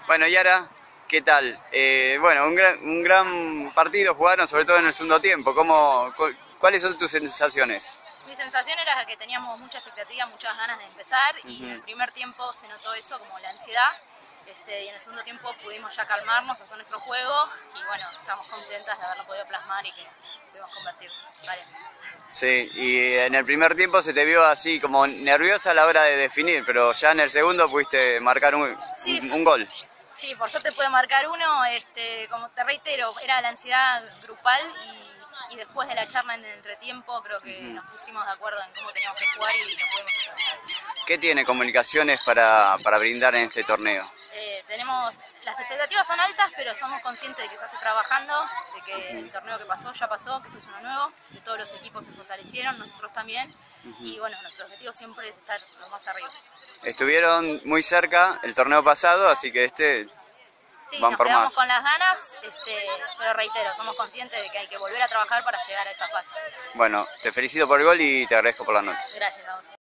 Bueno, Yara, ¿qué tal? Bueno, un gran partido jugaron, sobre todo en el segundo tiempo. ¿Cuáles son tus sensaciones? Mi sensación era que teníamos mucha expectativa, muchas ganas de empezar y en el primer tiempo se notó eso, como la ansiedad. Y en el segundo tiempo pudimos ya calmarnos, hacer nuestro juego y bueno, estamos contentas de haberlo podido plasmar y que pudimos convertir varias veces. Sí, y en el primer tiempo se te vio así como nerviosa a la hora de definir, pero ya en el segundo pudiste marcar un gol. Sí, por suerte pude marcar uno, como te reitero, era la ansiedad grupal y después de la charla en el entretiempo creo que nos pusimos de acuerdo en cómo teníamos que jugar y lo pudimos hacer. ¿Qué tiene Comunicaciones para brindar en este torneo? Las expectativas son altas, pero somos conscientes de que se hace trabajando, de que el torneo que pasó ya pasó, que esto es uno nuevo, que todos los equipos se fortalecieron, nosotros también, y bueno, nuestro objetivo siempre es estar lo más arriba. Estuvieron muy cerca el torneo pasado, así que sí, van nos por quedamos más. con las ganas, pero reitero, somos conscientes de que hay que volver a trabajar para llegar a esa fase. Bueno, te felicito por el gol y te agradezco por la nota. Gracias, vamos.